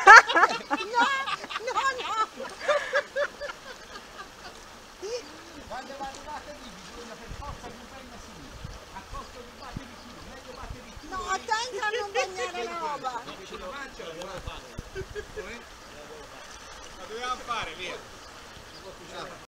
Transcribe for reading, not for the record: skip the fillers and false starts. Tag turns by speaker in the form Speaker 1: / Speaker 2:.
Speaker 1: Quando arrivate lì bisogna per forza buttare a sinistra. A costo di battere di più, meglio battere di più.
Speaker 2: No, attenta a non bagnare la roba.
Speaker 1: La dovevamo fare, via.